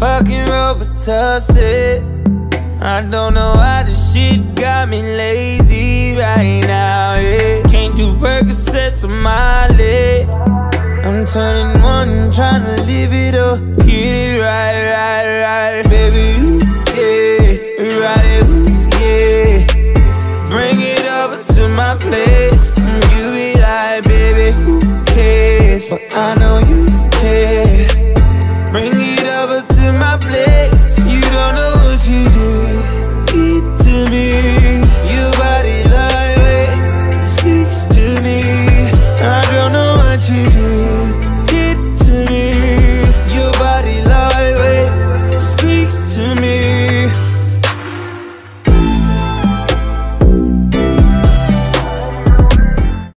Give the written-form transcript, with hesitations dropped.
fucking Robitussin. I don't know why this shit got me lazy right now, yeah. Can't do Percocets on my leg. I'm turning one, trying to live it up. Hit it right, baby, ooh, yeah. Ride it, ooh, yeah. Bring it over to my place. You be like, baby, who cares? But I know you